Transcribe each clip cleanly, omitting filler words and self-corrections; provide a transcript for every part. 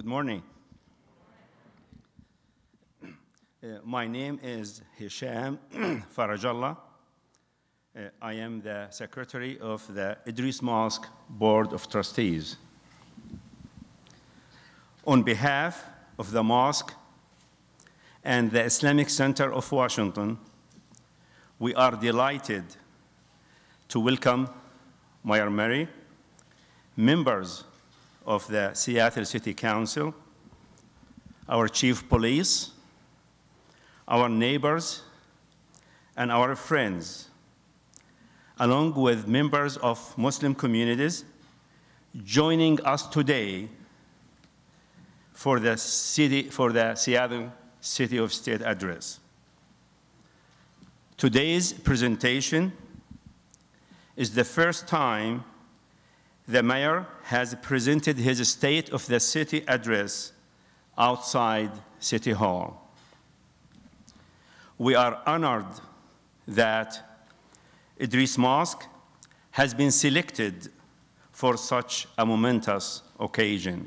Good morning. My name is Hisham Farajallah. I am the secretary of the Idris Mosque Board of Trustees. On behalf of the mosque and the Islamic Center of Washington, we are delighted to welcome Mayor Mary, members of the Seattle City Council, our chief police, our neighbors, and our friends, along with members of Muslim communities joining us today for the Seattle City of State address. Today's presentation is the first time the mayor has presented his State of the City address outside City Hall. We are honored that Idris Mosque has been selected for such a momentous occasion.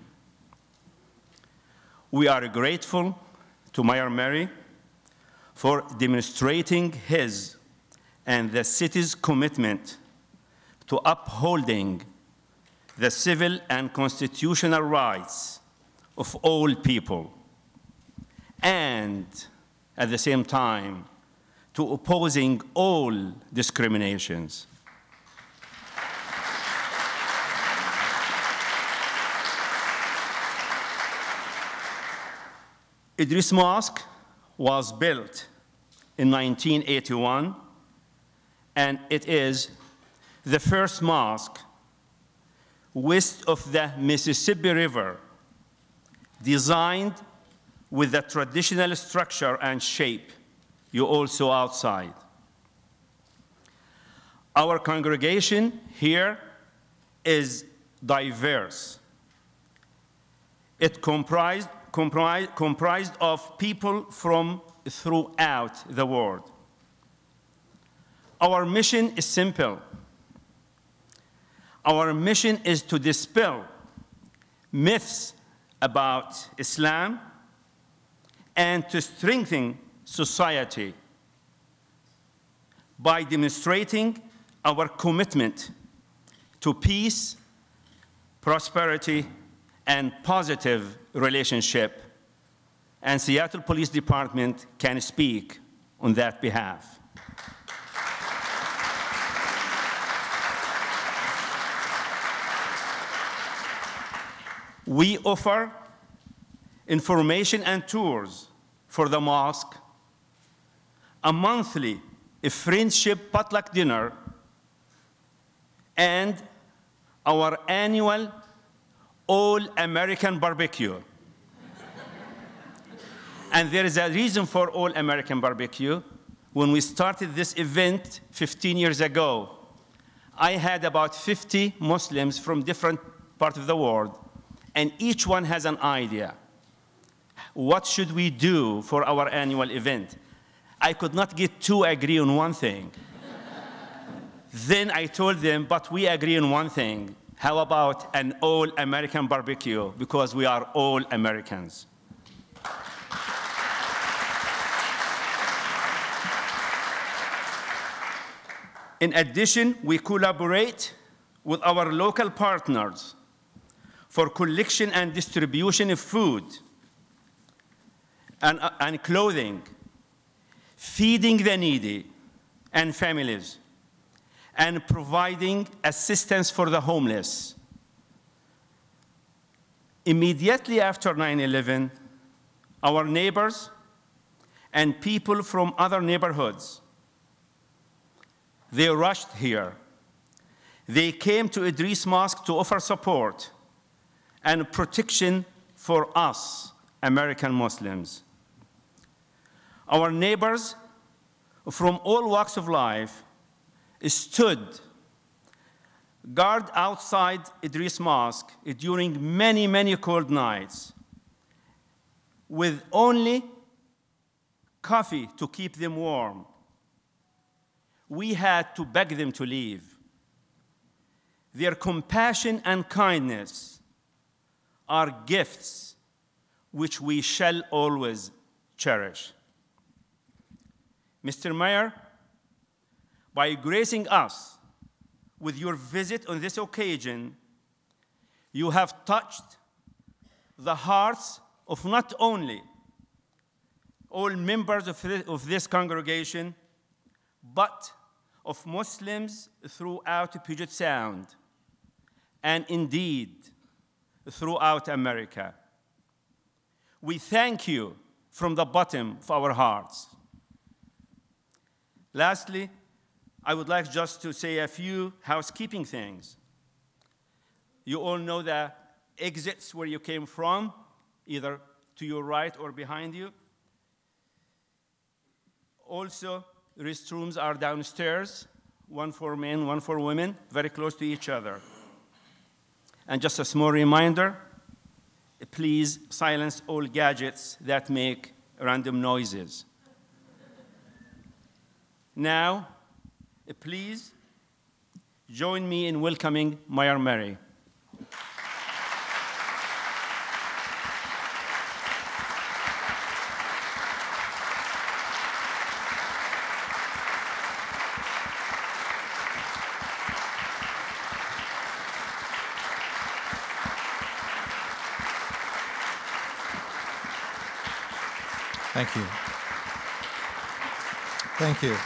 We are grateful to Mayor Mary for demonstrating his and the city's commitment to upholding the civil and constitutional rights of all people, and at the same time, to opposing all discriminations. Idris Mosque was built in 1981, and it is the first mosque west of the Mississippi River, designed with the traditional structure and shape you all saw outside. Our congregation here is diverse. It comprised of people from throughout the world. Our mission is simple. Our mission is to dispel myths about Islam and to strengthen society by demonstrating our commitment to peace, prosperity, and positive relationship. And Seattle Police Department can speak on that behalf. We offer information and tours for the mosque, a monthly friendship potluck dinner, and our annual All-American barbecue. And there is a reason for All-American barbecue. When we started this event 15 years ago, I had about 50 Muslims from different parts of the world, and each one has an idea. What should we do for our annual event? I could not get two agree on one thing. Then I told them, but we agree on one thing. How about an all-American barbecue? Because we are all Americans. In addition, we collaborate with our local partners for collection and distribution of food and clothing, feeding the needy and families, and providing assistance for the homeless. Immediately after 9/11, our neighbors and people from other neighborhoods, they rushed here. They came to Idris Mosque to offer support and protection for us, American Muslims. Our neighbors from all walks of life stood guard outside Idris Mosque during many, many cold nights with only coffee to keep them warm. We had to beg them to leave. Their compassion and kindness are gifts which we shall always cherish. Mr. Mayor, by gracing us with your visit on this occasion, you have touched the hearts of not only all members of this congregation, but of Muslims throughout Puget Sound, and indeed throughout America. We thank you from the bottom of our hearts. Lastly, I would like just to say a few housekeeping things. You all know the exits where you came from, either to your right or behind you. Also, restrooms are downstairs, one for men, one for women, very close to each other. And just a small reminder, please silence all gadgets that make random noises. Now, please join me in welcoming Mayor Mary. Thank you. Thank you.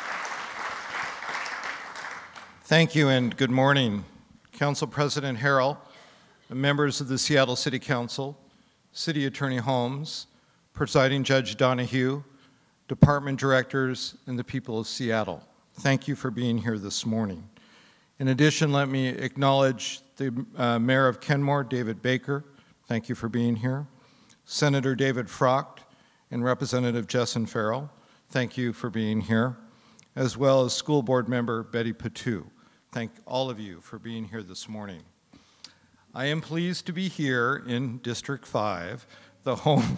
Thank you and good morning, Council President Harrell, members of the Seattle City Council, City Attorney Holmes, Presiding Judge Donahue, department directors, and the people of Seattle. Thank you for being here this morning. In addition, let me acknowledge the Mayor of Kenmore, David Baker. Thank you for being here. Senator David Frocht and Representative Jessen Farrell. Thank you for being here, as well as School Board Member Betty Patu. Thank all of you for being here this morning. I am pleased to be here in District 5, the home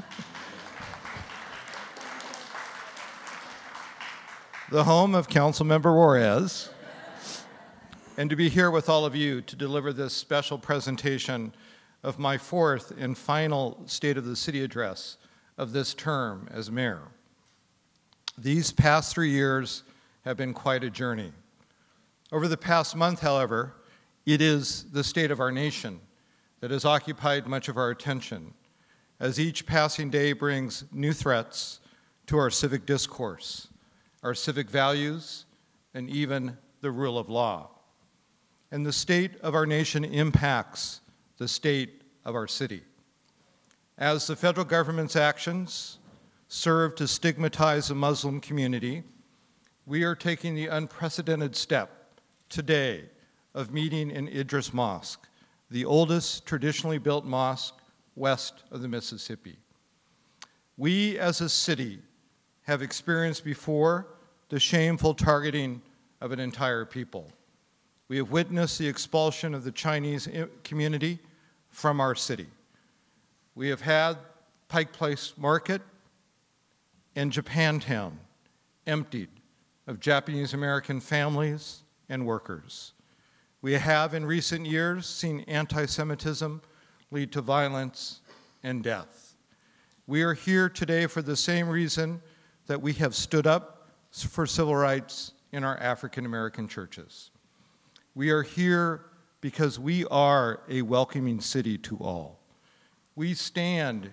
the home of Councilmember Juarez, and to be here with all of you to deliver this special presentation of my fourth and final State of the City address of this term as mayor. These past 3 years have been quite a journey. Over the past month, however, it is the state of our nation that has occupied much of our attention, as each passing day brings new threats to our civic discourse, our civic values, and even the rule of law. And the state of our nation impacts the state of our city. As the federal government's actions serve to stigmatize the Muslim community, we are taking the unprecedented step today of meeting in Idris Mosque, the oldest traditionally built mosque west of the Mississippi. We as a city have experienced before the shameful targeting of an entire people. We have witnessed the expulsion of the Chinese community from our city. We have had Pike Place Market and Japantown emptied of Japanese American families and workers. We have in recent years seen anti-Semitism lead to violence and death. We are here today for the same reason that we have stood up for civil rights in our African American churches. We are here because we are a welcoming city to all. We stand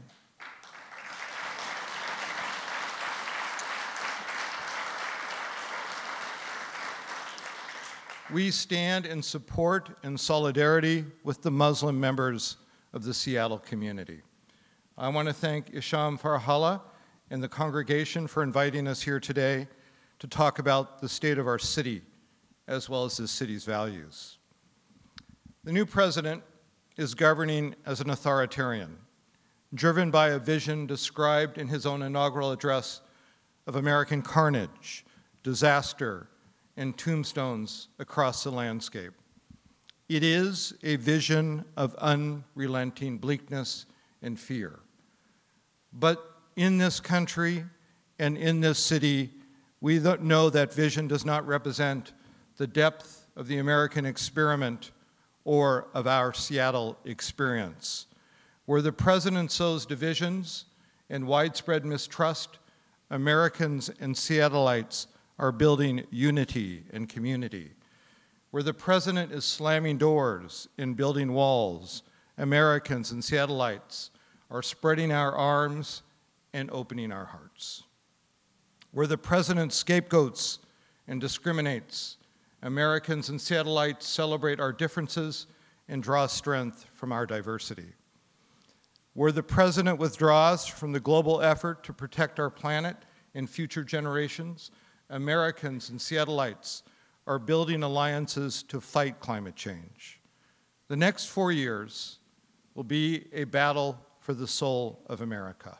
in support and solidarity with the Muslim members of the Seattle community. I want to thank Isham Farhala and the congregation for inviting us here today to talk about the state of our city as well as the city's values. The new president is governing as an authoritarian, driven by a vision described in his own inaugural address of American carnage, disaster, and tombstones across the landscape. It is a vision of unrelenting bleakness and fear. But in this country and in this city, we know that vision does not represent the depth of the American experiment or of our Seattle experience. Where the president sows divisions and widespread mistrust, Americans and Seattleites are building unity and community. Where the president is slamming doors and building walls, Americans and Seattleites are spreading our arms and opening our hearts. Where the president scapegoats and discriminates, Americans and Seattleites celebrate our differences and draw strength from our diversity. Where the president withdraws from the global effort to protect our planet and future generations, Americans and Seattleites are building alliances to fight climate change. The next 4 years will be a battle for the soul of America.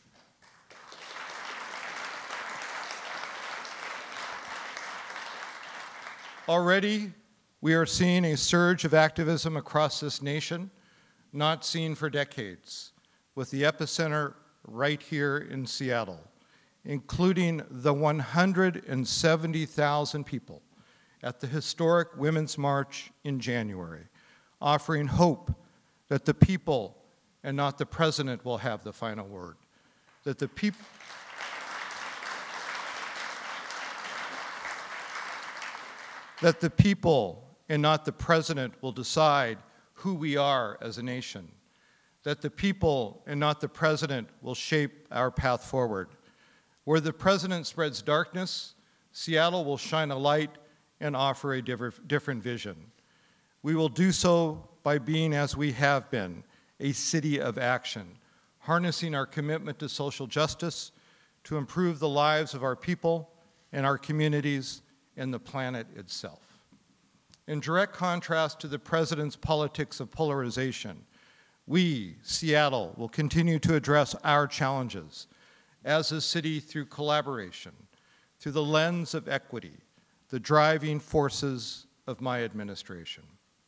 Already, we are seeing a surge of activism across this nation, not seen for decades, with the epicenter right here in Seattle, including the 170,000 people at the historic Women's March in January, offering hope that the people and not the president will have the final word, that the people and not the president will decide who we are as a nation, that the people and not the president will shape our path forward. Where the president spreads darkness, Seattle will shine a light and offer a different vision. We will do so by being, as we have been, a city of action, harnessing our commitment to social justice to improve the lives of our people and our communities and the planet itself. In direct contrast to the president's politics of polarization, we, Seattle, will continue to address our challenges as a city through collaboration, through the lens of equity, the driving forces of my administration.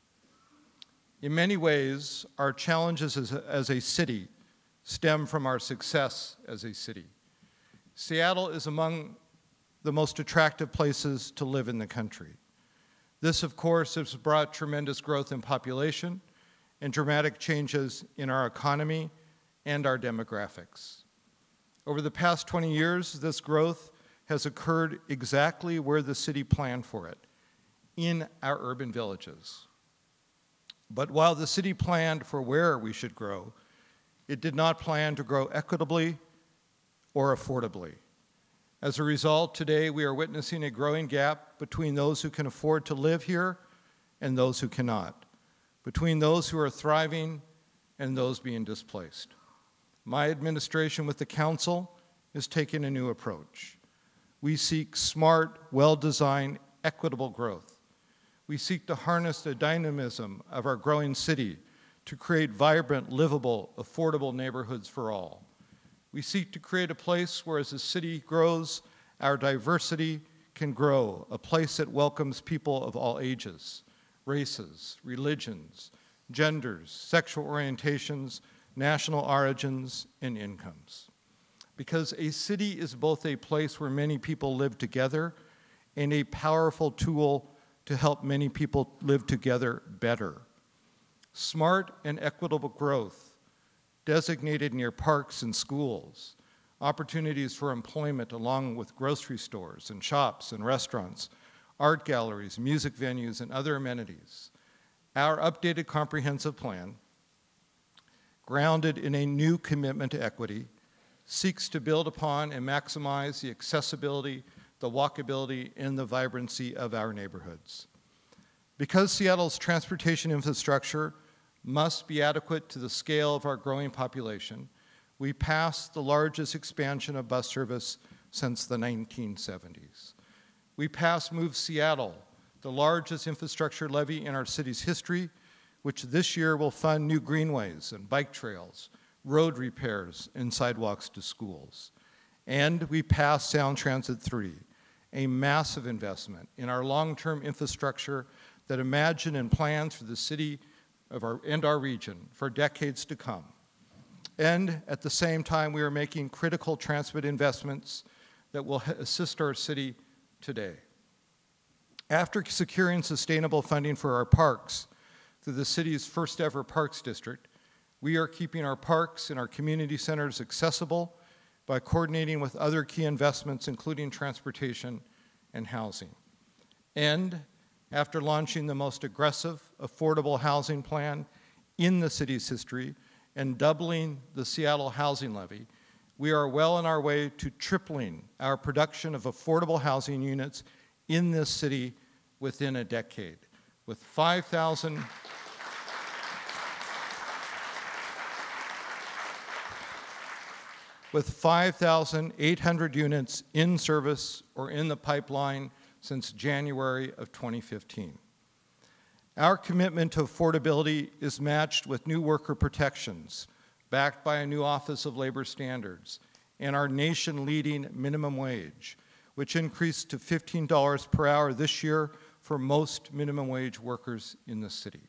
In many ways, our challenges as a city stem from our success as a city. Seattle is among the most attractive places to live in the country. This, of course, has brought tremendous growth in population and dramatic changes in our economy and our demographics. Over the past 20 years, this growth has occurred exactly where the city planned for it, in our urban villages. But while the city planned for where we should grow, it did not plan to grow equitably or affordably. As a result, today we are witnessing a growing gap between those who can afford to live here and those who cannot, between those who are thriving and those being displaced. My administration with the council is taking a new approach. We seek smart, well-designed, equitable growth. We seek to harness the dynamism of our growing city to create vibrant, livable, affordable neighborhoods for all. We seek to create a place where as the city grows, our diversity can grow, a place that welcomes people of all ages, races, religions, genders, sexual orientations, national origins, and incomes. Because a city is both a place where many people live together and a powerful tool to help many people live together better. Smart and equitable growth designated near parks and schools, opportunities for employment along with grocery stores and shops and restaurants, art galleries, music venues, and other amenities. Our updated comprehensive plan, grounded in a new commitment to equity, seeks to build upon and maximize the accessibility, the walkability, and the vibrancy of our neighborhoods. Because Seattle's transportation infrastructure must be adequate to the scale of our growing population, we passed the largest expansion of bus service since the 1970s. We passed Move Seattle, the largest infrastructure levy in our city's history, which this year will fund new greenways and bike trails, road repairs, and sidewalks to schools. And we passed Sound Transit 3, a massive investment in our long-term infrastructure that imagined and plans for the city and our region for decades to come. And at the same time, we are making critical transit investments that will assist our city today. After securing sustainable funding for our parks through the city's first ever Parks District, We are keeping our parks and our community centers accessible by coordinating with other key investments, including transportation and housing. And after launching the most aggressive, affordable housing plan in the city's history and doubling the Seattle housing levy, we are well on our way to tripling our production of affordable housing units in this city within a decade, with 5,800 units in service or in the pipeline since January of 2015. Our commitment to affordability is matched with new worker protections, backed by a new Office of Labor Standards, and our nation-leading minimum wage, which increased to $15 per hour this year for most minimum wage workers in the city.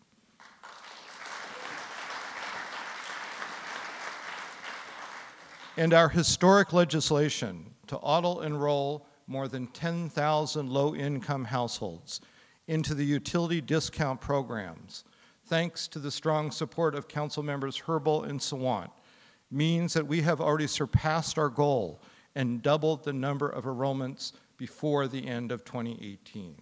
And our historic legislation to auto-enroll more than 10,000 low-income households into the utility discount programs, thanks to the strong support of Council Members Herbal and Sawant, means that we have already surpassed our goal and doubled the number of enrollments before the end of 2018.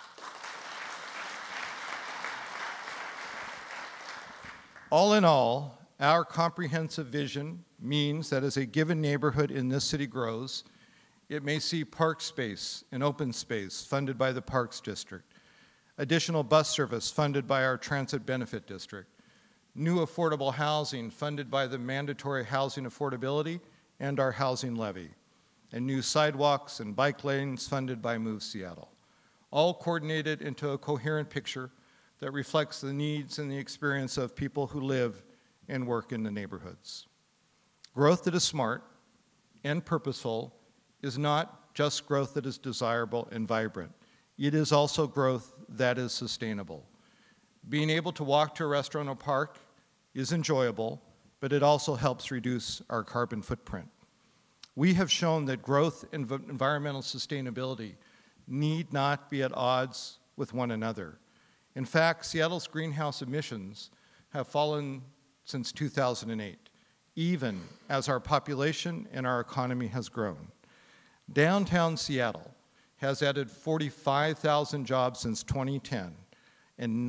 All in all, our comprehensive vision means that as a given neighborhood in this city grows, it may see park space and open space funded by the Parks District, additional bus service funded by our Transit Benefit District, new affordable housing funded by the Mandatory Housing Affordability and our Housing Levy, and new sidewalks and bike lanes funded by Move Seattle, all coordinated into a coherent picture that reflects the needs and the experience of people who live and work in the neighborhoods. Growth that is smart and purposeful is not just growth that is desirable and vibrant. It is also growth that is sustainable. Being able to walk to a restaurant or park is enjoyable, but it also helps reduce our carbon footprint. We have shown that growth and environmental sustainability need not be at odds with one another. In fact, Seattle's greenhouse emissions have fallen since 2008, even as our population and our economy has grown. Downtown Seattle has added 45,000 jobs since 2010, and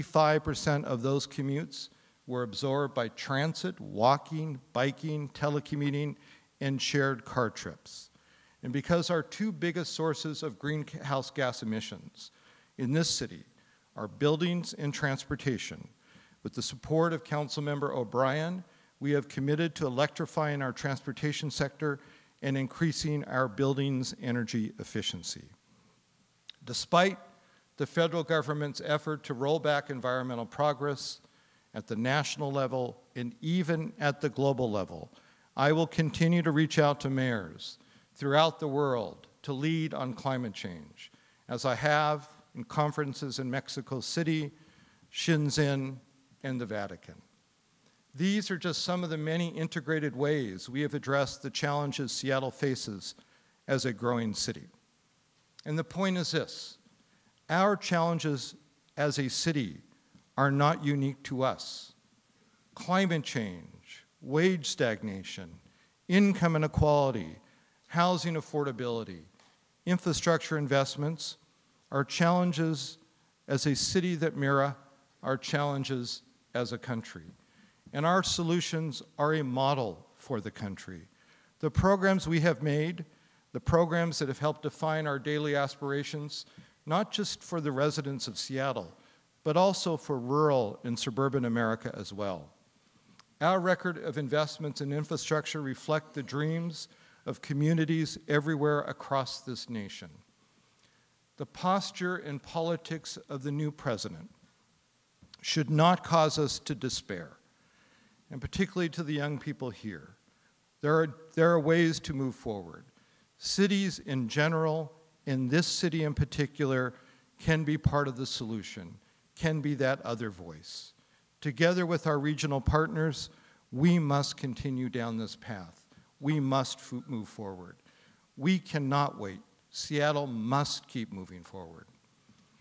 95% of those commutes were absorbed by transit, walking, biking, telecommuting, and shared car trips. And because our two biggest sources of greenhouse gas emissions in this city are buildings and transportation, with the support of Councilmember O'Brien, we have committed to electrifying our transportation sector and increasing our buildings' energy efficiency. Despite the federal government's effort to roll back environmental progress at the national level and even at the global level, I will continue to reach out to mayors throughout the world to lead on climate change, as I have in conferences in Mexico City, Shenzhen, and the Vatican. These are just some of the many integrated ways we have addressed the challenges Seattle faces as a growing city. And the point is this: our challenges as a city are not unique to us. Climate change, wage stagnation, income inequality, housing affordability, infrastructure investments are challenges as a city that mirror our challenges as a country. And our solutions are a model for the country. The programs we have made, the programs that have helped define our daily aspirations, not just for the residents of Seattle, but also for rural and suburban America as well. Our record of investments in infrastructure reflect the dreams of communities everywhere across this nation. The posture and politics of the new president should not cause us to despair, and particularly to the young people here. There are ways to move forward. Cities in general, and this city in particular, can be part of the solution, can be that other voice. Together with our regional partners, we must continue down this path. We must move forward. We cannot wait. Seattle must keep moving forward.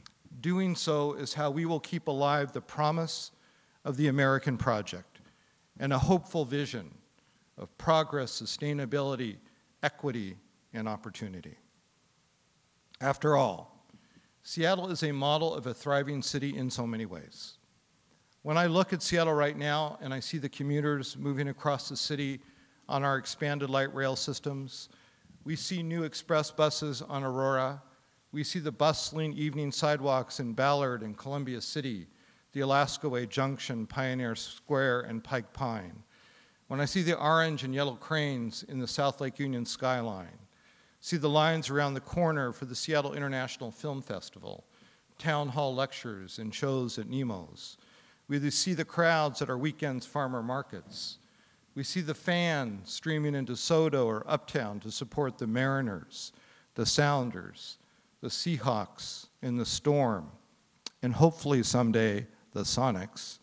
Doing so is how we will keep alive the promise of the American project, and a hopeful vision of progress, sustainability, equity, and opportunity. After all, Seattle is a model of a thriving city in so many ways. When I look at Seattle right now and I see the commuters moving across the city on our expanded light rail systems, we see new express buses on Aurora, we see the bustling evening sidewalks in Ballard and Columbia City, the Alaska Way Junction, Pioneer Square, and Pike Pine. When I see the orange and yellow cranes in the South Lake Union skyline, see the lines around the corner for the Seattle International Film Festival, town hall lectures and shows at Nemo's. We see the crowds at our weekends farmer markets. We see the fans streaming into SoDo or Uptown to support the Mariners, the Sounders, the Seahawks, and the Storm, and hopefully someday the Sonics.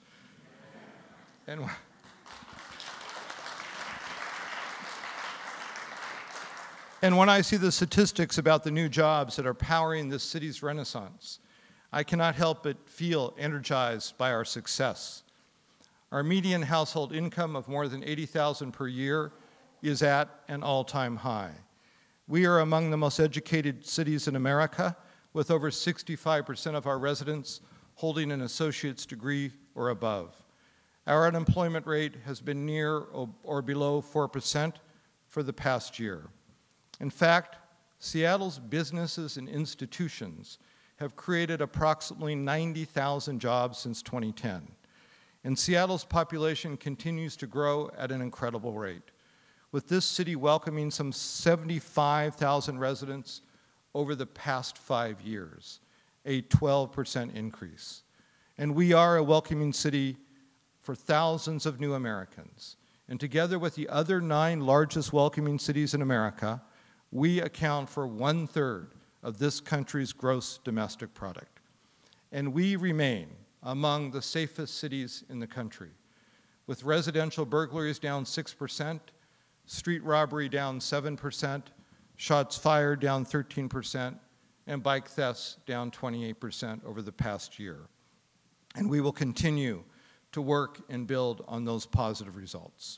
And when I see the statistics about the new jobs that are powering this city's renaissance, I cannot help but feel energized by our success. Our median household income of more than $80,000 per year is at an all-time high. We are among the most educated cities in America, with over 65% of our residents holding an associate's degree or above. Our unemployment rate has been near or below 4% for the past year. In fact, Seattle's businesses and institutions have created approximately 90,000 jobs since 2010. And Seattle's population continues to grow at an incredible rate, with this city welcoming some 75,000 residents over the past 5 years, a 12% increase. And we are a welcoming city for thousands of new Americans. And together with the other 9 largest welcoming cities in America, we account for 1/3 of this country's gross domestic product. And we remain among the safest cities in the country, with residential burglaries down 6%, street robbery down 7%, shots fired down 13%, and bike thefts down 28% over the past year. And we will continue to work and build on those positive results.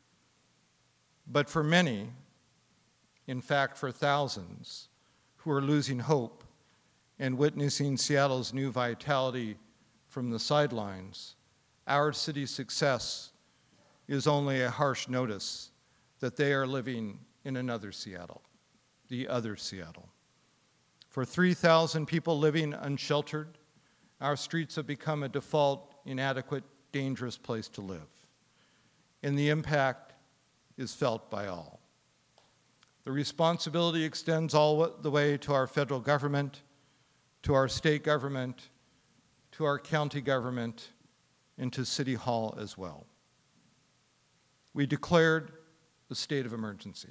But for many, in fact for thousands, who are losing hope and witnessing Seattle's new vitality from the sidelines, our city's success is only a harsh notice that they are living in another Seattle, the other Seattle. For 3,000 people living unsheltered, our streets have become a default, inadequate, dangerous place to live. And the impact is felt by all. The responsibility extends all the way to our federal government, to our state government, to our county government, and to City Hall as well. We declared a state of emergency.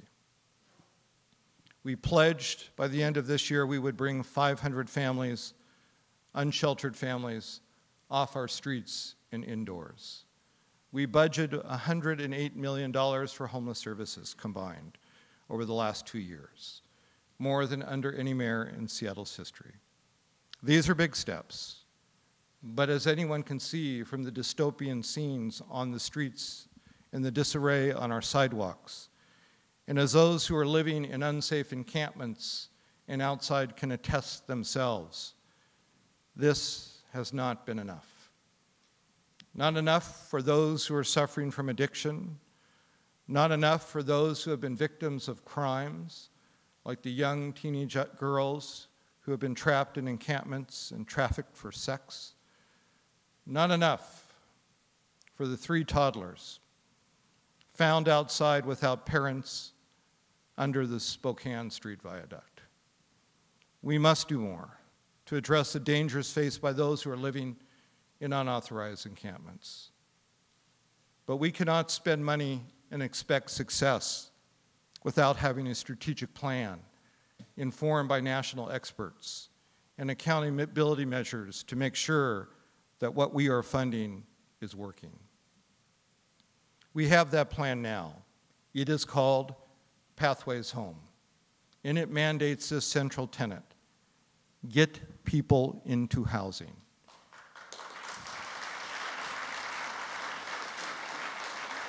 We pledged by the end of this year we would bring 500 families, unsheltered families, off our streets and indoors. We budgeted $108 million for homeless services combined over the last 2 years, more than under any mayor in Seattle's history. These are big steps, but as anyone can see from the dystopian scenes on the streets and the disarray on our sidewalks, and as those who are living in unsafe encampments and outside can attest themselves, this has not been enough. Not enough for those who are suffering from addiction, not enough for those who have been victims of crimes, like the young teenage girls who have been trapped in encampments and trafficked for sex. Not enough for the 3 toddlers found outside without parents under the Spokane Street Viaduct. We must do more to address the dangers faced by those who are living in unauthorized encampments. But we cannot spend money and expect success without having a strategic plan informed by national experts and accountability measures to make sure that what we are funding is working. We have that plan now. It is called Pathways Home, and it mandates this central tenet: get people into housing.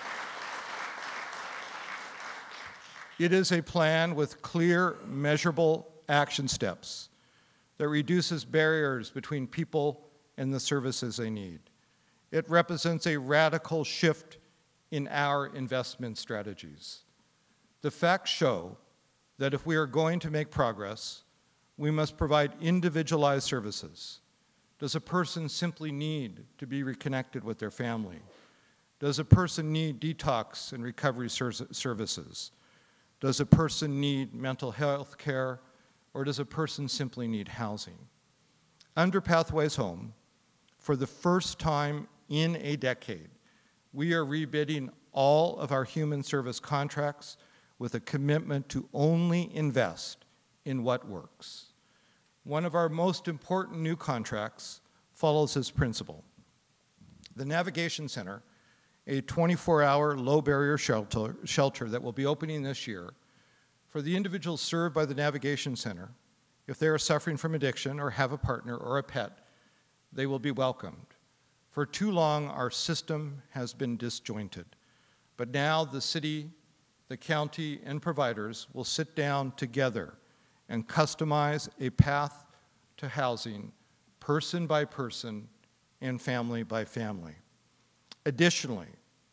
It is a plan with clear, measurable action steps that reduces barriers between people and the services they need. It represents a radical shift in our investment strategies. The facts show that if we are going to make progress, we must provide individualized services. Does a person simply need to be reconnected with their family? Does a person need detox and recovery services? Does a person need mental health care, or does a person simply need housing? Under Pathways Home, for the first time in a decade, we are rebidding all of our human service contracts with a commitment to only invest in what works. One of our most important new contracts follows this principle. The Navigation Center, a 24-hour low-barrier shelter that will be opening this year, for the individuals served by the Navigation Center, if they are suffering from addiction or have a partner or a pet, they will be welcomed. For too long, our system has been disjointed, but now the city, the county, and providers will sit down together and customize a path to housing, person by person and family by family. Additionally,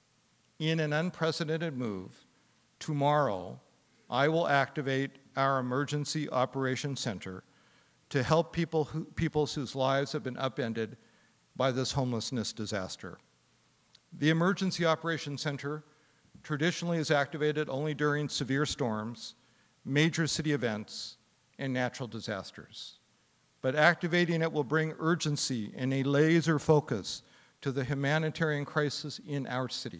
in an unprecedented move, tomorrow I will activate our Emergency Operations Center to help people whose lives have been upended by this homelessness disaster. The Emergency Operations Center traditionally is activated only during severe storms, major city events, and natural disasters. But activating it will bring urgency and a laser focus to the humanitarian crisis in our city.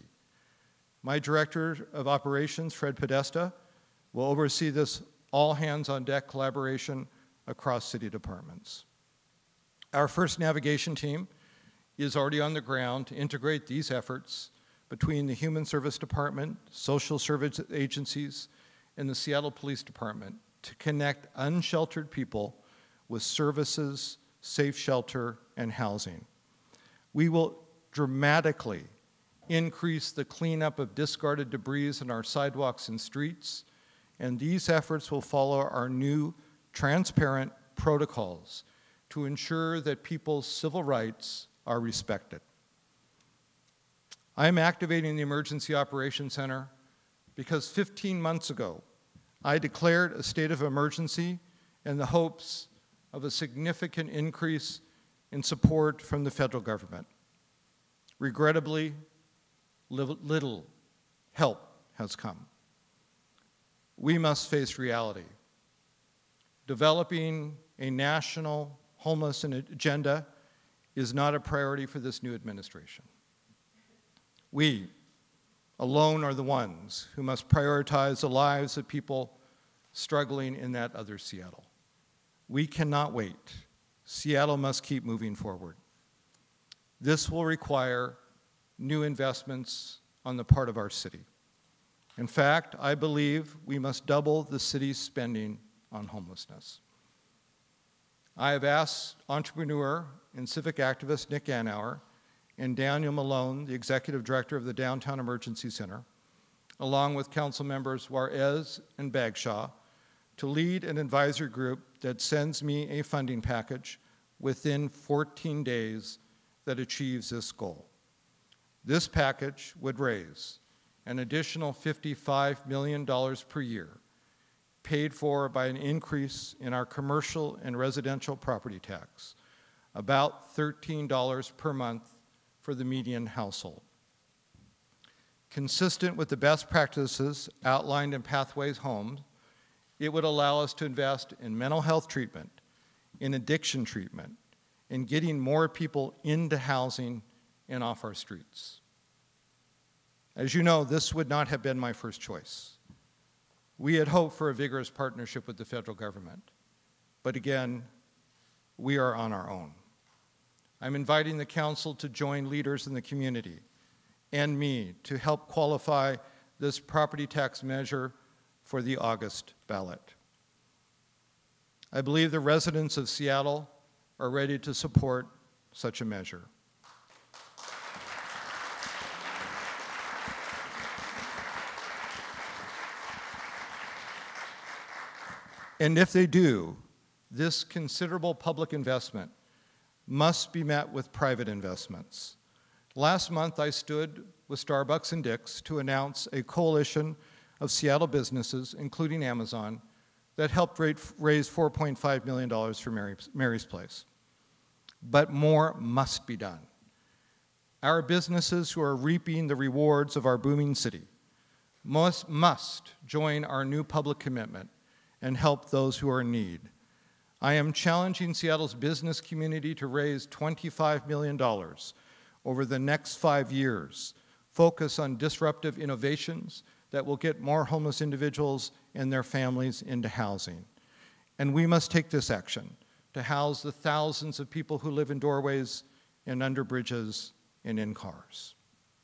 My Director of Operations, Fred Podesta, will oversee this all-hands-on-deck collaboration across city departments. Our first navigation team is already on the ground to integrate these efforts between the Human Service Department, social service agencies, and the Seattle Police Department to connect unsheltered people with services, safe shelter, and housing. We will dramatically increase the cleanup of discarded debris in our sidewalks and streets, and these efforts will follow our new transparent protocols to ensure that people's civil rights are respected. I am activating the Emergency Operations Center because 15 months ago, I declared a state of emergency in the hopes of a significant increase in support from the federal government. Regrettably, little help has come. We must face reality. Developing a national homeless agenda is not a priority for this new administration. We alone are the ones who must prioritize the lives of people struggling in that other Seattle. We cannot wait. Seattle must keep moving forward. This will require new investments on the part of our city. In fact, I believe we must double the city's spending on homelessness. I have asked entrepreneur and civic activist Nick Anauer and Daniel Malone, the executive director of the Downtown Emergency Center, along with council members Juarez and Bagshaw, to lead an advisory group that sends me a funding package within 14 days that achieves this goal. This package would raise an additional $55 million per year, paid for by an increase in our commercial and residential property tax, about $13 per month for the median household. Consistent with the best practices outlined in Pathways Home, it would allow us to invest in mental health treatment, in addiction treatment, in getting more people into housing and off our streets. As you know, this would not have been my first choice. We had hoped for a vigorous partnership with the federal government, but again, we are on our own. I'm inviting the council to join leaders in the community and me to help qualify this property tax measure for the August ballot. I believe the residents of Seattle are ready to support such a measure. And if they do, this considerable public investment must be met with private investments. Last month, I stood with Starbucks and Dick's to announce a coalition of Seattle businesses, including Amazon, that helped raise $4.5 million for Mary's Place. But more must be done. Our businesses who are reaping the rewards of our booming city must join our new public commitment and help those who are in need. I am challenging Seattle's business community to raise $25 million over the next 5 years, focus on disruptive innovations that will get more homeless individuals and their families into housing. And we must take this action to house the thousands of people who live in doorways and under bridges and in cars.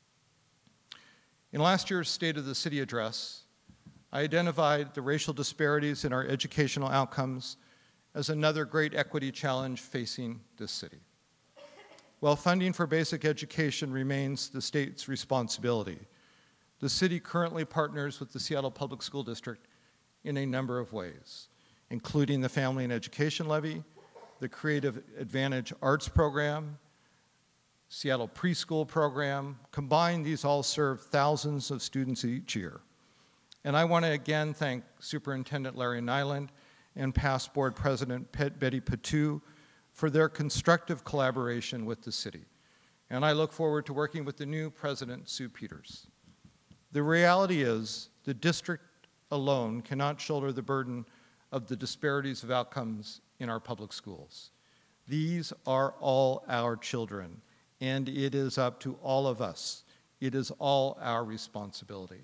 In last year's State of the City address, I identified the racial disparities in our educational outcomes as another great equity challenge facing this city. While funding for basic education remains the state's responsibility, the city currently partners with the Seattle Public School District in a number of ways, including the Family and Education Levy, the Creative Advantage Arts Program, Seattle Preschool Program. Combined, these all serve thousands of students each year. And I want to again thank Superintendent Larry Nyland and past board president Betty Patu for their constructive collaboration with the city. And I look forward to working with the new president, Sue Peters. The reality is the district alone cannot shoulder the burden of the disparities of outcomes in our public schools. These are all our children, and it is up to all of us. It is all our responsibility.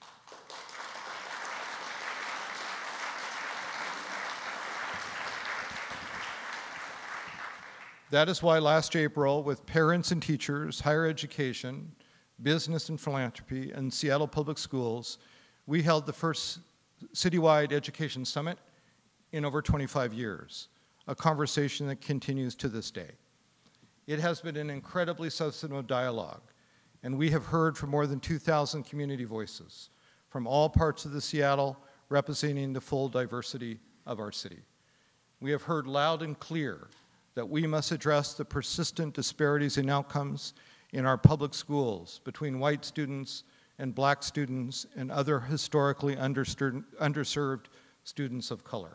That is why last April, with parents and teachers, higher education, business and philanthropy, and Seattle Public Schools, we held the first citywide education summit in over 25 years, a conversation that continues to this day. It has been an incredibly substantive dialogue, and we have heard from more than 2,000 community voices from all parts of the Seattle, representing the full diversity of our city. We have heard loud and clear that we must address the persistent disparities in outcomes in our public schools between white students and black students and other historically underserved students of color.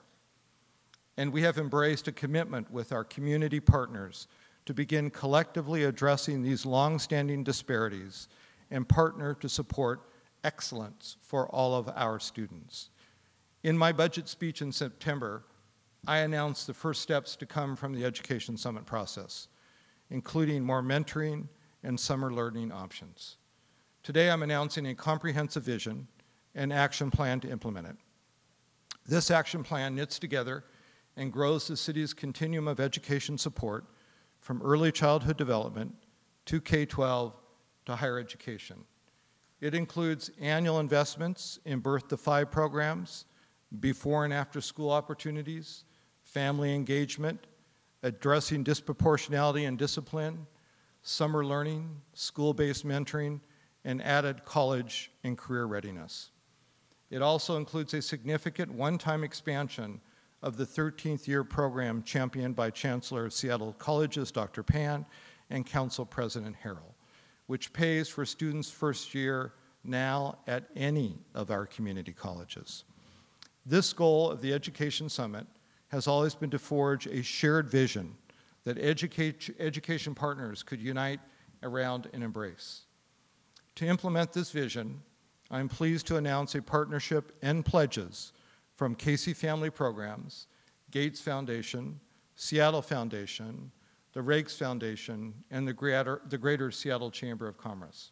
And we have embraced a commitment with our community partners to begin collectively addressing these long-standing disparities and partner to support excellence for all of our students. In my budget speech in September, I announced the first steps to come from the Education Summit process, including more mentoring and summer learning options. Today, I'm announcing a comprehensive vision and action plan to implement it. This action plan knits together and grows the city's continuum of education support from early childhood development to K-12 to higher education. It includes annual investments in birth to 5 programs, before and after school opportunities, family engagement, addressing disproportionality and discipline, summer learning, school-based mentoring, and added college and career readiness. It also includes a significant one-time expansion of the 13th year program championed by Chancellor of Seattle Colleges, Dr. Pan, and Council President Harrell, which pays for students' first year now at any of our community colleges. This goal of the Education Summit has always been to forge a shared vision that education partners could unite around and embrace. To implement this vision, I'm pleased to announce a partnership and pledges from Casey Family Programs, Gates Foundation, Seattle Foundation, the Rakes Foundation, and the Greater Seattle Chamber of Commerce.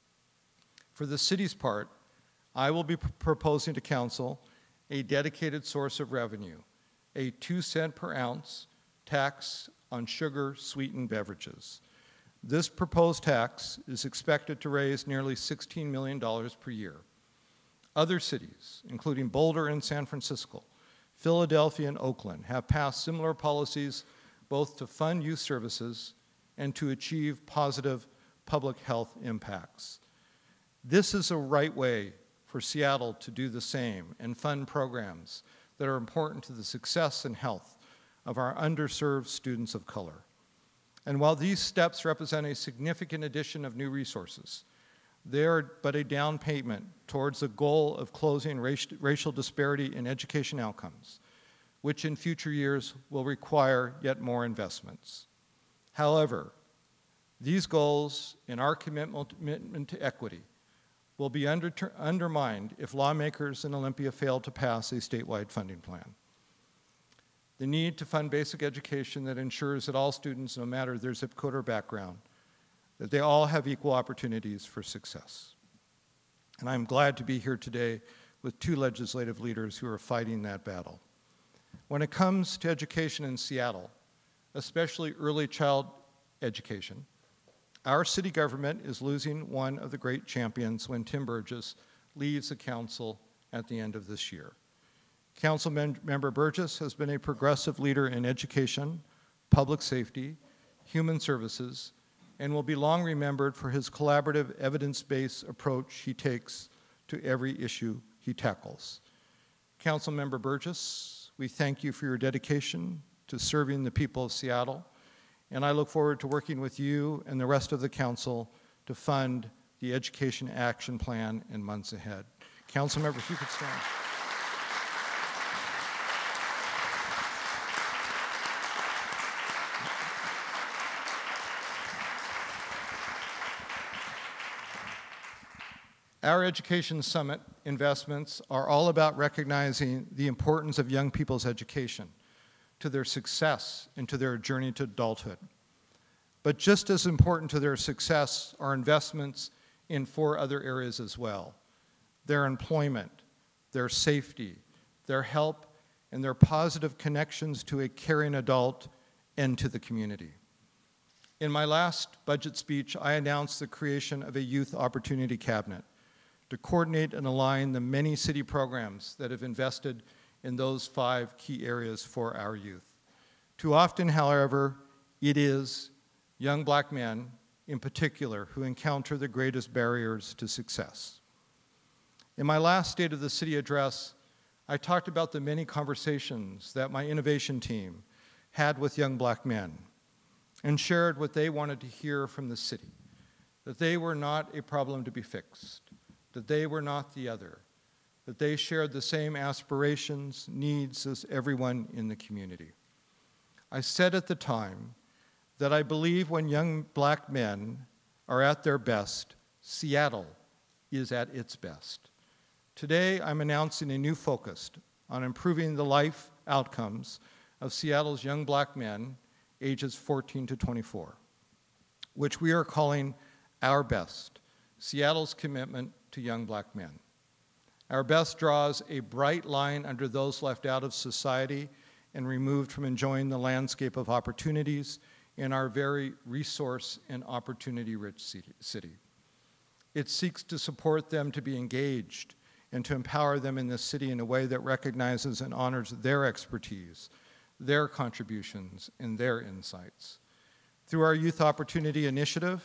For the city's part, I will be proposing to Council a dedicated source of revenue, a 2-cent per ounce tax on sugar-sweetened beverages. This proposed tax is expected to raise nearly $16 million per year. Other cities, including Boulder and San Francisco, Philadelphia and Oakland, have passed similar policies both to fund youth services and to achieve positive public health impacts. This is a right way for Seattle to do the same and fund programs that are important to the success and health of our underserved students of color. And while these steps represent a significant addition of new resources, they are but a down payment towards the goal of closing racial disparity in education outcomes, which in future years will require yet more investments. However, these goals and our commitment to equity will be undermined if lawmakers in Olympia fail to pass a statewide funding plan. The need to fund basic education that ensures that all students, no matter their zip code or background, that they all have equal opportunities for success. And I'm glad to be here today with two legislative leaders who are fighting that battle. When it comes to education in Seattle, especially early child education, our city government is losing one of the great champions when Tim Burgess leaves the council at the end of this year. Council member Burgess has been a progressive leader in education, public safety, human services, and will be long remembered for his collaborative, evidence-based approach he takes to every issue he tackles. Council member Burgess, we thank you for your dedication to serving the people of Seattle, and I look forward to working with you and the rest of the council to fund the Education Action Plan in months ahead. Council members, if you could stand. Our Education Summit investments are all about recognizing the importance of young people's education to their success and to their journey to adulthood. But just as important to their success are investments in 4 other areas as well: their employment, their safety, their help, and their positive connections to a caring adult and to the community. In my last budget speech, I announced the creation of a Youth Opportunity Cabinet to coordinate and align the many city programs that have invested in those 5 key areas for our youth. Too often, however, it is young black men in particular who encounter the greatest barriers to success. In my last State of the City address, I talked about the many conversations that my innovation team had with young black men and shared what they wanted to hear from the city, that they were not a problem to be fixed, that they were not the other, that they shared the same aspirations, needs as everyone in the community. I said at the time that I believe when young black men are at their best, Seattle is at its best. Today, I'm announcing a new focus on improving the life outcomes of Seattle's young black men ages 14 to 24, which we are calling Our Best, Seattle's commitment to young black men. Our Best draws a bright line under those left out of society and removed from enjoying the landscape of opportunities in our very resource and opportunity-rich city. It seeks to support them to be engaged and to empower them in this city in a way that recognizes and honors their expertise, their contributions, and their insights. Through our Youth Opportunity Initiative,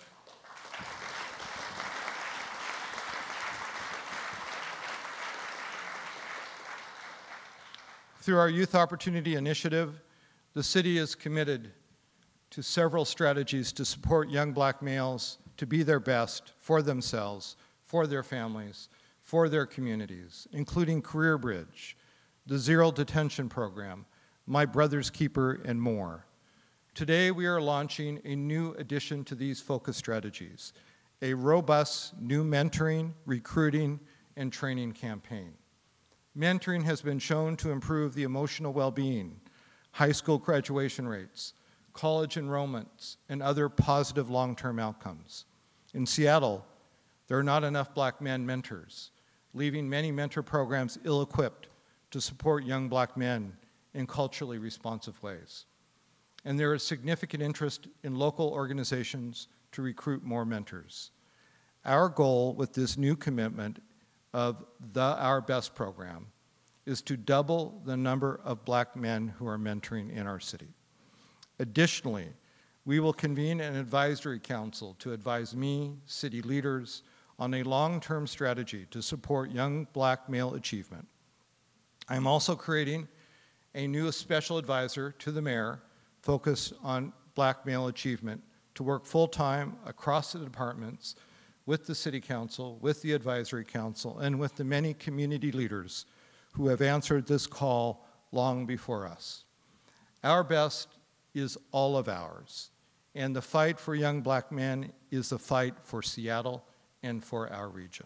the city is committed to several strategies to support young black males to be their best for themselves, for their families, for their communities, including Career Bridge, the Zero Detention Program, My Brother's Keeper, and more. Today, we are launching a new addition to these focus strategies, a robust new mentoring, recruiting, and training campaign. Mentoring has been shown to improve the emotional well-being, high school graduation rates, college enrollments, and other positive long-term outcomes. In Seattle, there are not enough black men mentors, leaving many mentor programs ill-equipped to support young black men in culturally responsive ways. And there is significant interest in local organizations to recruit more mentors. Our goal with this new commitment of the Our Best program is to double the number of black men who are mentoring in our city. Additionally, we will convene an advisory council to advise me, city leaders, on a long-term strategy to support young black male achievement. I'm also creating a new special advisor to the mayor focused on black male achievement to work full-time across the departments with the City Council, with the Advisory Council, and with the many community leaders who have answered this call long before us. Our best is all of ours, and the fight for young black men is the fight for Seattle and for our region.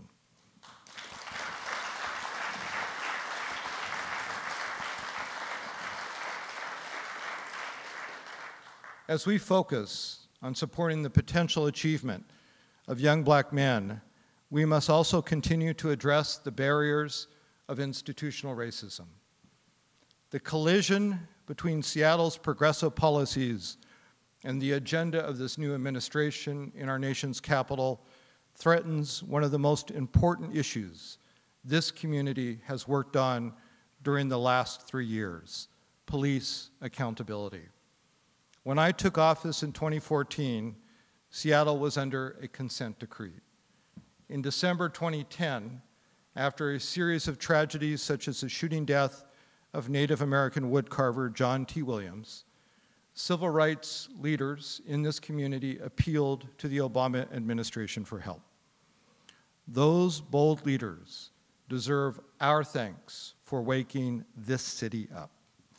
As we focus on supporting the potential achievement of young black men, we must also continue to address the barriers of institutional racism. The collision between Seattle's progressive policies and the agenda of this new administration in our nation's capital threatens one of the most important issues this community has worked on during the last 3 years: police accountability. When I took office in 2014, Seattle was under a consent decree. In December 2010, after a series of tragedies such as the shooting death of Native American woodcarver John T. Williams, civil rights leaders in this community appealed to the Obama administration for help. Those bold leaders deserve our thanks for waking this city up.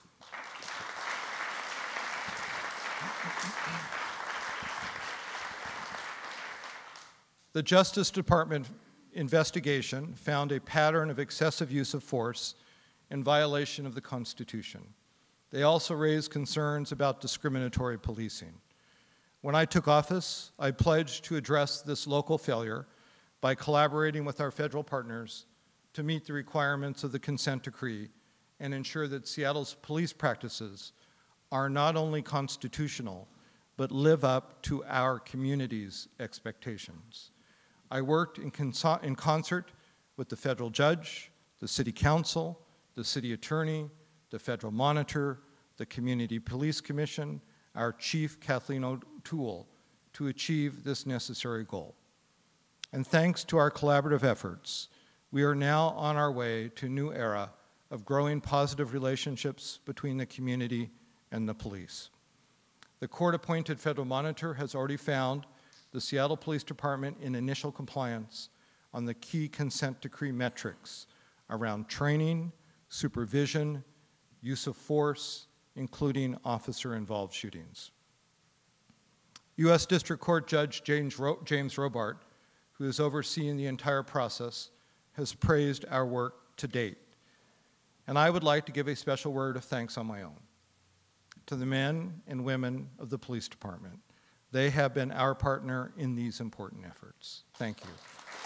The Justice Department investigation found a pattern of excessive use of force in violation of the Constitution. They also raised concerns about discriminatory policing. When I took office, I pledged to address this local failure by collaborating with our federal partners to meet the requirements of the consent decree and ensure that Seattle's police practices are not only constitutional, but live up to our community's expectations. I worked in concert with the federal judge, the city council, the city attorney, the federal monitor, the Community Police Commission, our chief, Kathleen O'Toole, to achieve this necessary goal. And thanks to our collaborative efforts, we are now on our way to a new era of growing positive relationships between the community and the police. The court-appointed federal monitor has already found the Seattle Police Department in initial compliance on the key consent decree metrics around training, supervision, use of force, including officer-involved shootings. U.S. District Court Judge James Robart, who is overseeing the entire process, has praised our work to date. And I would like to give a special word of thanks on my own to the men and women of the police department. They have been our partner in these important efforts. Thank you.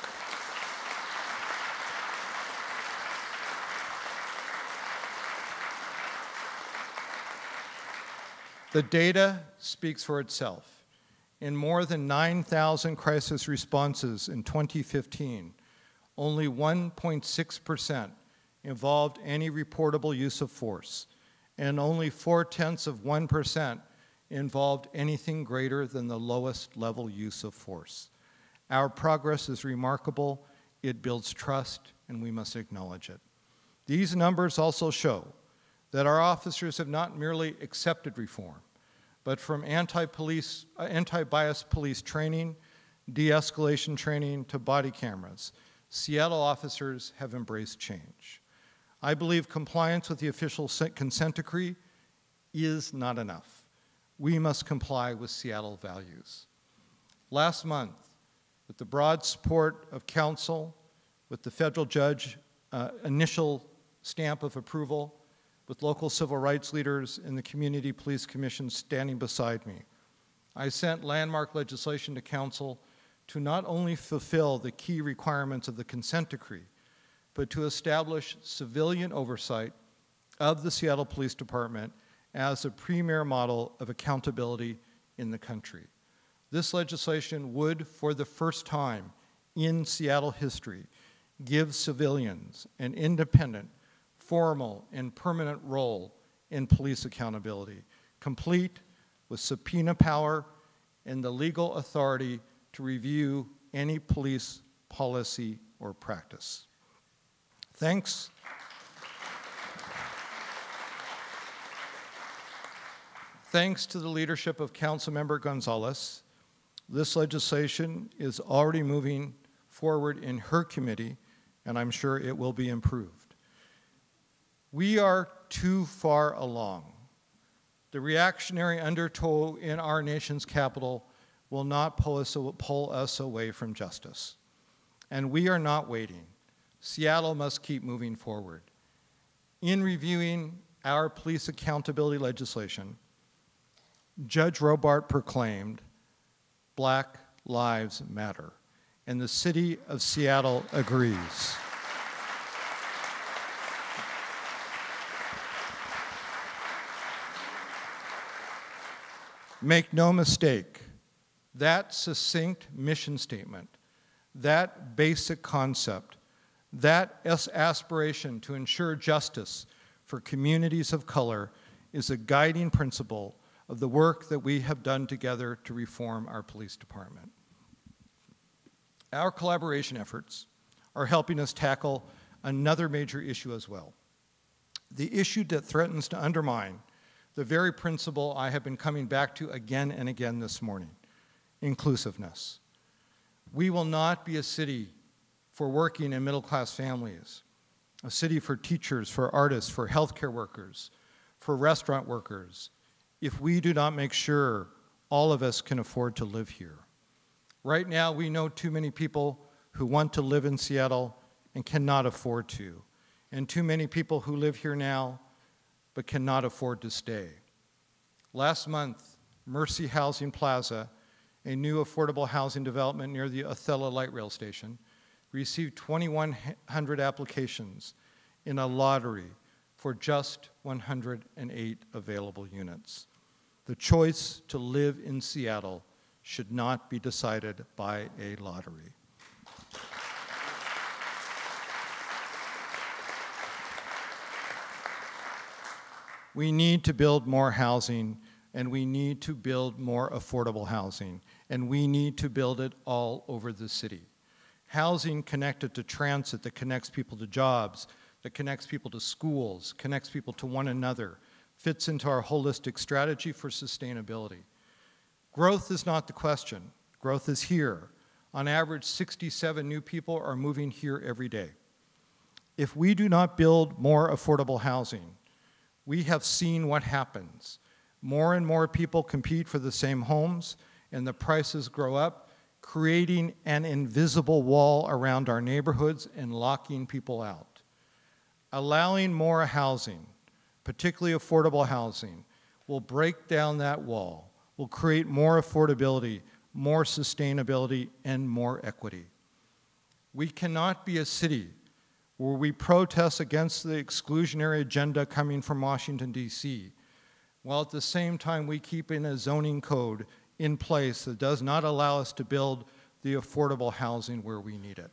The data speaks for itself. In more than 9,000 crisis responses in 2015, only 1.6% involved any reportable use of force, and only 0.4% involved anything greater than the lowest level use of force. Our progress is remarkable, it builds trust, and we must acknowledge it. These numbers also show that our officers have not merely accepted reform, but from anti-bias police training, de-escalation training, to body cameras, Seattle officers have embraced change. I believe compliance with the official consent decree is not enough. We must comply with Seattle values. Last month, with the broad support of council, with the federal judge initial stamp of approval, with local civil rights leaders and the Community Police Commission standing beside me, I sent landmark legislation to council to not only fulfill the key requirements of the consent decree, but to establish civilian oversight of the Seattle Police Department as a premier model of accountability in the country. This legislation would, for the first time in Seattle history, give civilians an independent, formal, and permanent role in police accountability, complete with subpoena power and the legal authority to review any police policy or practice. Thanks Thanks to the leadership of Councilmember Gonzalez, this legislation is already moving forward in her committee, and I'm sure it will be improved. We are too far along. The reactionary undertow in our nation's capital will not pull us away from justice. And we are not waiting. Seattle must keep moving forward. In reviewing our police accountability legislation, Judge Robart proclaimed, "Black Lives Matter," and the city of Seattle agrees. Make no mistake, that succinct mission statement, that basic concept, that aspiration to ensure justice for communities of color is a guiding principle of the work that we have done together to reform our police department. Our collaboration efforts are helping us tackle another major issue as well. The issue that threatens to undermine the very principle I have been coming back to again and again this morning, inclusiveness. We will not be a city for working and middle-class families, a city for teachers, for artists, for healthcare workers, for restaurant workers, if we do not make sure all of us can afford to live here. Right now, we know too many people who want to live in Seattle and cannot afford to, and too many people who live here now but cannot afford to stay. Last month, Mercy Housing Plaza, a new affordable housing development near the Othello Light Rail Station, received 2,100 applications in a lottery for just 108 available units. The choice to live in Seattle should not be decided by a lottery. We need to build more housing, and we need to build more affordable housing, and we need to build it all over the city. Housing connected to transit that connects people to jobs, that connects people to schools, connects people to one another, fits into our holistic strategy for sustainability. Growth is not the question. Growth is here. On average, 67 new people are moving here every day. If we do not build more affordable housing, we have seen what happens. More and more people compete for the same homes, and the prices grow up, creating an invisible wall around our neighborhoods and locking people out. Allowing more housing, particularly affordable housing, will break down that wall, will create more affordability, more sustainability, and more equity. We cannot be a city where we protest against the exclusionary agenda coming from Washington, D.C., while at the same time we keep in a zoning code in place that does not allow us to build the affordable housing where we need it.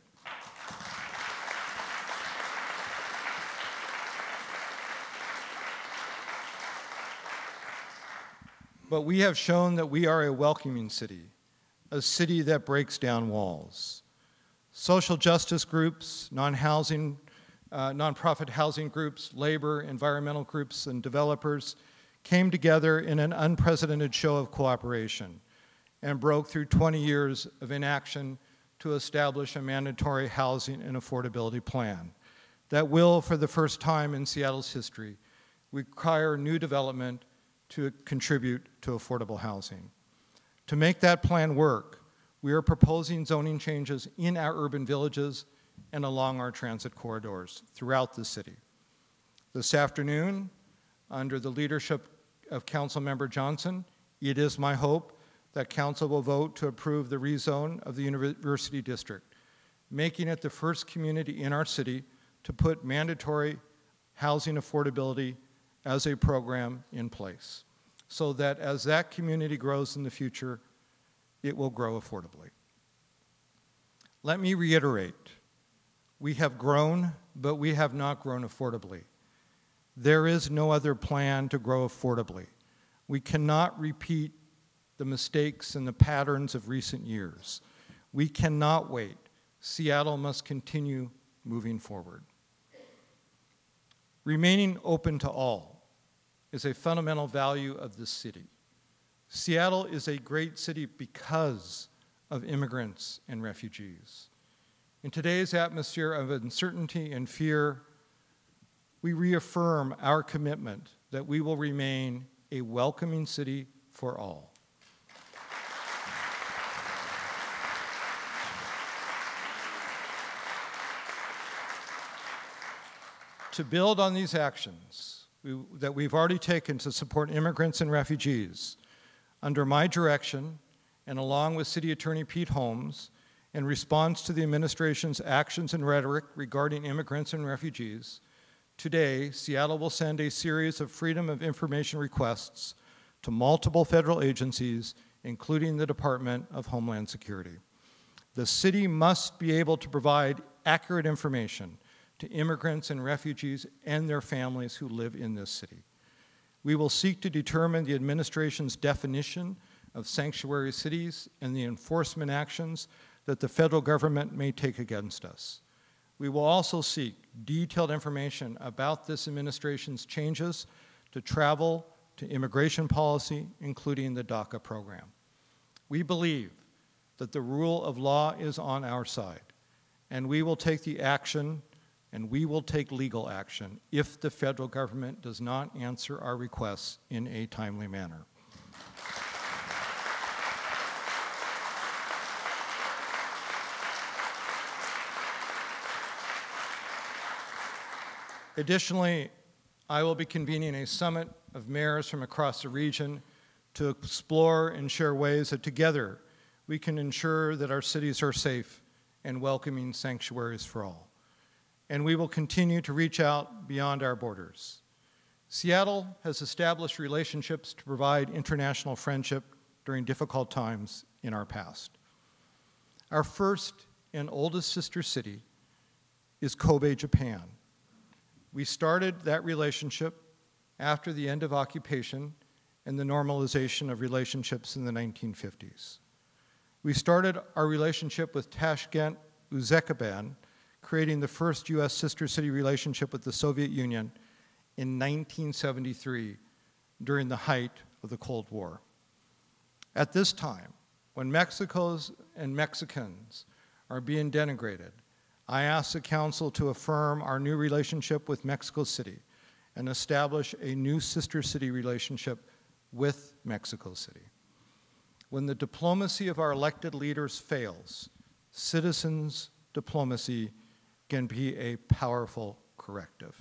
But we have shown that we are a welcoming city, a city that breaks down walls. Social justice groups, nonprofit housing groups, labor, environmental groups, and developers came together in an unprecedented show of cooperation and broke through 20 years of inaction to establish a mandatory housing and affordability plan that will, for the first time in Seattle's history, require new development to contribute to affordable housing. To make that plan work, we are proposing zoning changes in our urban villages and along our transit corridors throughout the city. This afternoon, under the leadership of Councilmember Johnson, it is my hope that Council will vote to approve the rezone of the University District, making it the first community in our city to put mandatory housing affordability as a program in place, so that as that community grows in the future, it will grow affordably. Let me reiterate, we have grown, but we have not grown affordably. There is no other plan to grow affordably. We cannot repeat the mistakes and the patterns of recent years. We cannot wait. Seattle must continue moving forward. Remaining open to all, is a fundamental value of this city. Seattle is a great city because of immigrants and refugees. In today's atmosphere of uncertainty and fear, we reaffirm our commitment that we will remain a welcoming city for all. To build on these actions that we've already taken to support immigrants and refugees, under my direction and along with City Attorney Pete Holmes, in response to the administration's actions and rhetoric regarding immigrants and refugees, today, Seattle will send a series of Freedom of Information requests to multiple federal agencies, including the Department of Homeland Security. The city must be able to provide accurate information to immigrants and refugees and their families who live in this city. We will seek to determine the administration's definition of sanctuary cities and the enforcement actions that the federal government may take against us. We will also seek detailed information about this administration's changes to travel, to immigration policy, including the DACA program. We believe that the rule of law is on our side, and we will take the action and we will take legal action if the federal government does not answer our requests in a timely manner. Additionally, I will be convening a summit of mayors from across the region to explore and share ways that together we can ensure that our cities are safe and welcoming sanctuaries for all. And we will continue to reach out beyond our borders. Seattle has established relationships to provide international friendship during difficult times in our past. Our first and oldest sister city is Kobe, Japan. We started that relationship after the end of occupation and the normalization of relationships in the 1950s. We started our relationship with Tashkent, Uzbekistan, creating the first U.S. sister city relationship with the Soviet Union in 1973 during the height of the Cold War. At this time, when Mexicans and Mexicans are being denigrated, I ask the Council to affirm our new relationship with Mexico City and establish a new sister city relationship with Mexico City. When the diplomacy of our elected leaders fails, citizens' diplomacy can be a powerful corrective.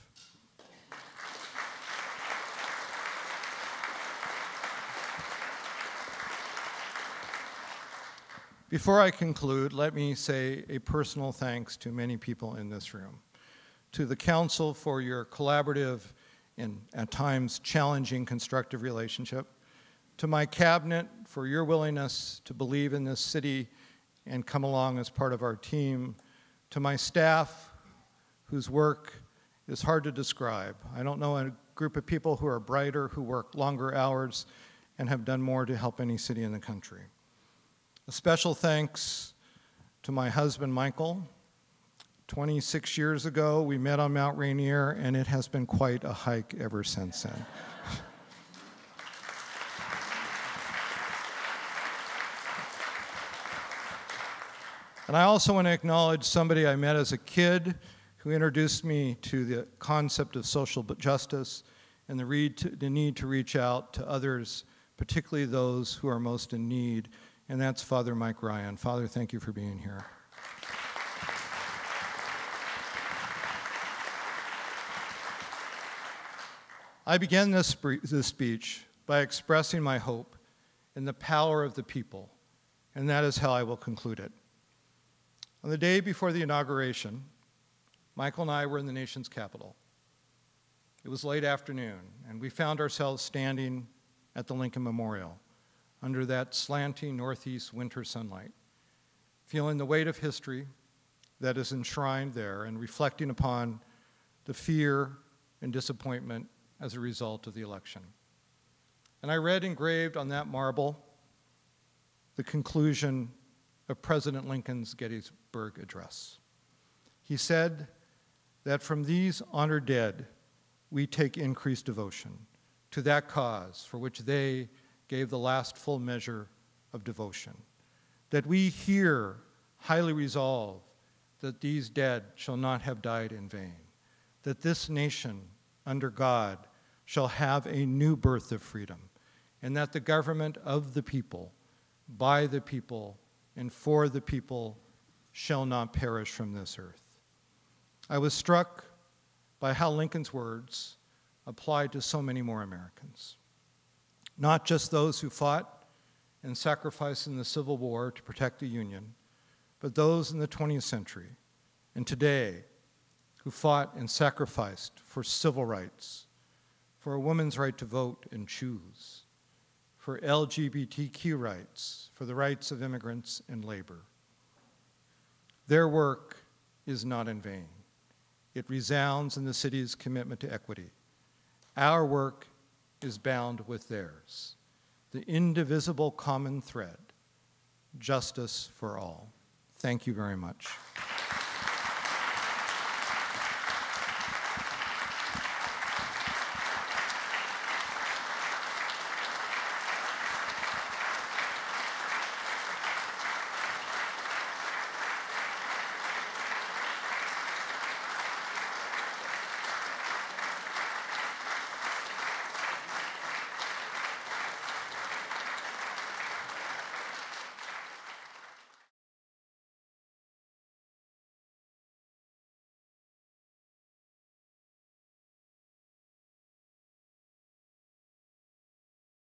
Before I conclude, let me say a personal thanks to many people in this room. To the Council for your collaborative and at times challenging constructive relationship. To my cabinet for your willingness to believe in this city and come along as part of our team. To my staff, whose work is hard to describe. I don't know a group of people who are brighter, who work longer hours, and have done more to help any city in the country. A special thanks to my husband, Michael. 26 years ago, we met on Mount Rainier, and it has been quite a hike ever since then. And I also want to acknowledge somebody I met as a kid who introduced me to the concept of social justice and the need to reach out to others, particularly those who are most in need, and that's Father Mike Ryan. Father, thank you for being here. I began this speech by expressing my hope in the power of the people, and that is how I will conclude it. On the day before the inauguration, Michael and I were in the nation's capital. It was late afternoon, and we found ourselves standing at the Lincoln Memorial under that slanting northeast winter sunlight, feeling the weight of history that is enshrined there and reflecting upon the fear and disappointment as a result of the election. And I read engraved on that marble the conclusion of President Lincoln's Gettysburg Address. He said that from these honored dead, we take increased devotion to that cause for which they gave the last full measure of devotion. That we here highly resolve that these dead shall not have died in vain, that this nation under God shall have a new birth of freedom, and that the government of the people, by the people, and for the people shall not perish from this earth. I was struck by how Lincoln's words applied to so many more Americans, not just those who fought and sacrificed in the Civil War to protect the Union, but those in the 20th century and today who fought and sacrificed for civil rights, for a woman's right to vote and choose, for LGBTQ rights, for the rights of immigrants and labor. Their work is not in vain. It resounds in the city's commitment to equity. Our work is bound with theirs, the indivisible common thread, justice for all. Thank you very much.